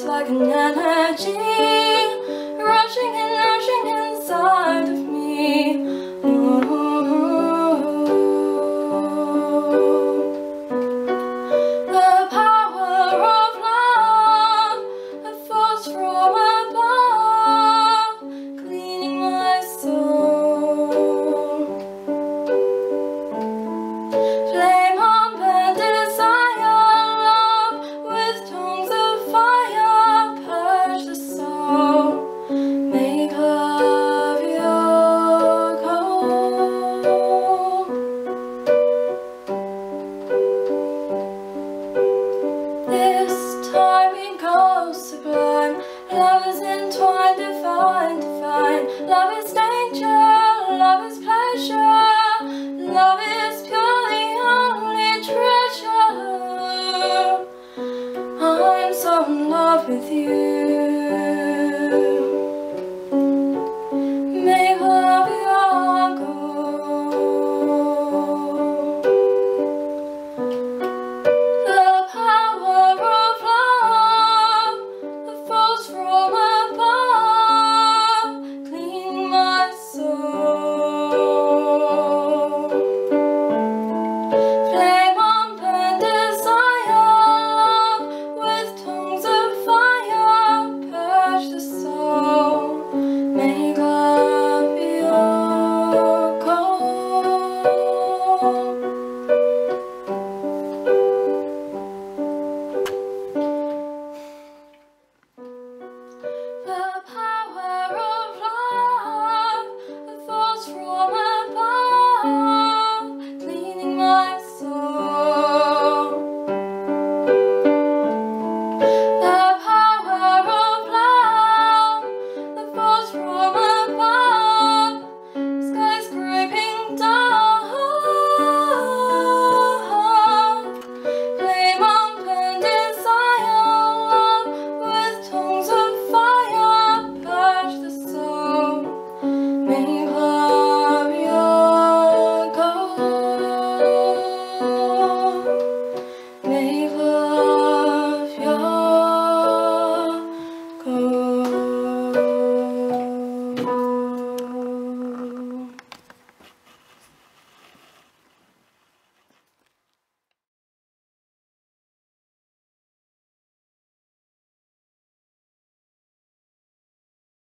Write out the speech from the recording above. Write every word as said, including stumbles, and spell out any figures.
like an energy rushing and rushing inside of me. Ooh. The power of love that falls from above, cleaning my soul. Flame on burn desire, love with tongues of fire, purge the soul, make love your goal. This time we go sublime, love is entwined, divine, divine. Love is danger, love is pleasure, love is pure, the only treasure. I'm so in love with you.